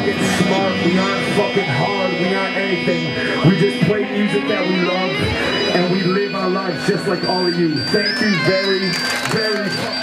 fucking smart, we aren't fucking hard, we aren't anything. We just play music that we love, and we live our lives just like all of you. Thank you very, very much.